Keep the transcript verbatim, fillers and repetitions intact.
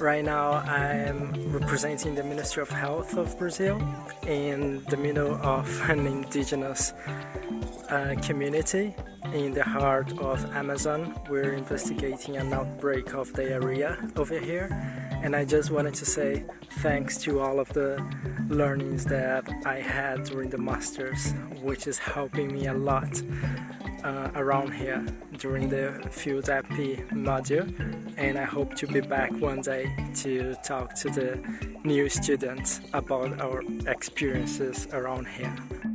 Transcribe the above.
Right now I'm representing the Ministry of Health of Brazil in the middle of an indigenous uh, community in the heart of Amazon. We're investigating an outbreak of diarrhea over here, and I just wanted to say thanks to all of the learnings that I had during the Masters, which is helping me a lot uh, around here during the Field A P module, and I hope to be back one day to talk to the new students about our experiences around here.